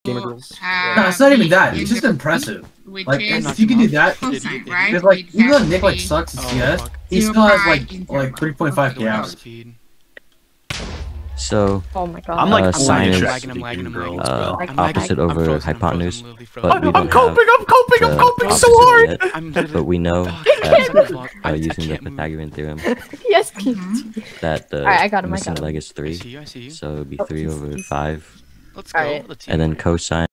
gamer girls. No, it's not even that. It's just impressive. Like, if you can do that, because like even though Nick like sucks at CS, he still has like 3.5 chaos. So, Oh my god. I'm like sine is opposite over hypotenuse, but we don't I'm coping so hard. yet, but we know that using the Pythagorean theorem Yes. that the Alright, I got him, missing leg is 3, so it would be 3 over 5, Let's go. and then cosine